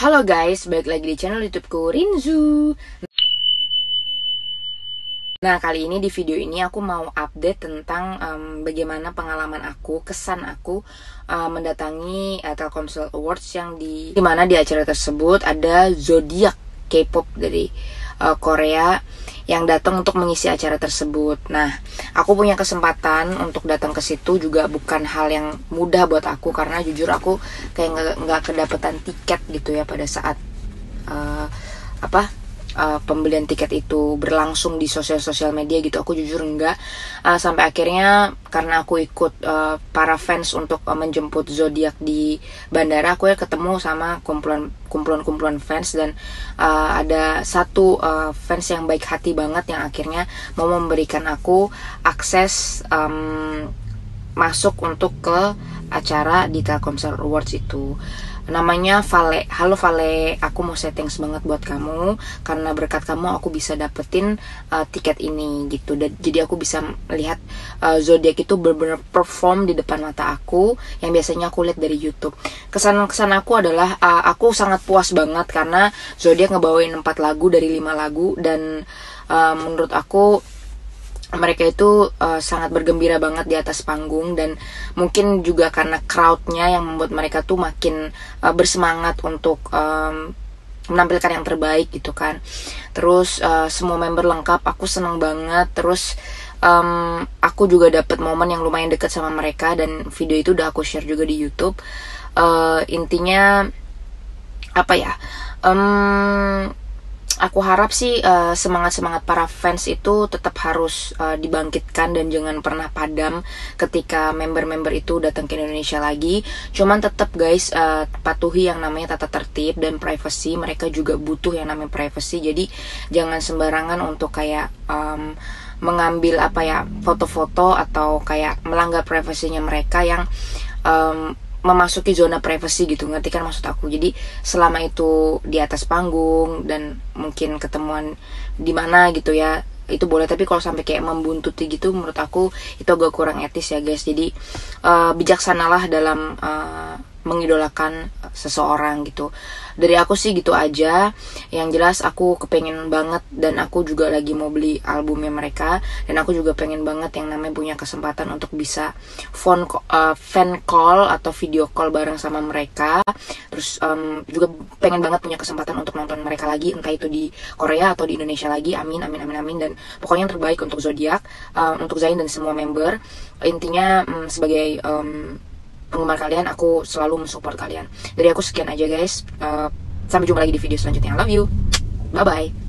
Halo guys, balik lagi di channel YouTubeku Rinzu. Nah, kali ini di video ini aku mau update tentang bagaimana pengalaman aku, kesan aku mendatangi Telkomsel Awards yang di mana di acara tersebut ada zodiak K-pop dari Korea yang datang untuk mengisi acara tersebut. Nah, aku punya kesempatan untuk datang ke situ juga bukan hal yang mudah buat aku karena jujur aku kayak nggak kedapetan tiket gitu ya pada saat pembelian tiket itu berlangsung di sosial media gitu. Aku jujur enggak sampai akhirnya karena aku ikut para fans untuk menjemput zodiak di bandara, aku ya ketemu sama kumpulan fans dan ada satu fans yang baik hati banget yang akhirnya mau memberikan aku akses masuk untuk ke acara di Telkomsel Awards itu. Namanya Vale. Halo Vale, aku mau say thanks banget buat kamu karena berkat kamu aku bisa dapetin tiket ini gitu. Jadi aku bisa melihat zodiak itu benar-benar perform di depan mata aku yang biasanya aku lihat dari YouTube. Kesan aku adalah aku sangat puas banget karena zodiak ngebawain 4 lagu dari 5 lagu dan menurut aku mereka itu sangat bergembira banget di atas panggung dan mungkin juga karena crowdnya yang membuat mereka tuh makin bersemangat untuk menampilkan yang terbaik gitu kan. Terus semua member lengkap, aku seneng banget. Terus aku juga dapet momen yang lumayan deket sama mereka dan video itu udah aku share juga di YouTube. Intinya apa ya? Aku harap sih semangat para fans itu tetap harus dibangkitkan dan jangan pernah padam ketika member-member itu datang ke Indonesia lagi. Cuman tetap guys, patuhi yang namanya tata tertib dan privacy. Mereka juga butuh yang namanya privacy. Jadi jangan sembarangan untuk kayak mengambil foto-foto atau kayak melanggar privasinya mereka yang memasuki zona privasi gitu, ngerti kan maksud aku. Jadi selama itu di atas panggung dan mungkin ketemuan di mana gitu ya, itu boleh. Tapi kalau sampai kayak membuntuti gitu, menurut aku itu agak kurang etis ya guys. Jadi bijaksanalah dalam mengidolakan seseorang gitu. Dari aku sih gitu aja. Yang jelas aku kepengen banget dan aku juga lagi mau beli albumnya mereka dan aku juga pengen banget yang namanya punya kesempatan untuk bisa fan call atau video call bareng sama mereka. Terus juga pengen banget punya kesempatan untuk nonton mereka lagi, entah itu di Korea atau di Indonesia lagi. Amin amin amin amin. Dan pokoknya yang terbaik untuk zodiak, untuk Zain dan semua member. Intinya sebagai penggemar kalian, aku selalu mensupport kalian. Dari aku sekian aja guys. Sampai jumpa lagi di video selanjutnya. Love you. Bye bye.